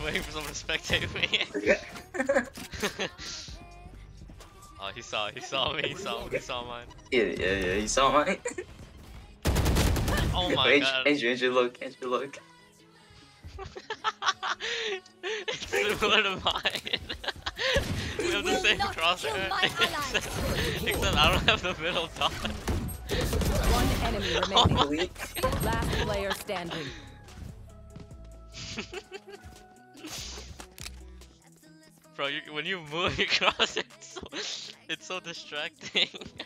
waiting for someone to spectate me. Oh, he saw me, he saw mine. Yeah, he saw mine. Oh my god. Andrew, look. It's similar to mine. We have the same crosshair, except I don't have the middle dot. One enemy remaining. Last player standing. Bro, when you move your crosshair, it's so distracting.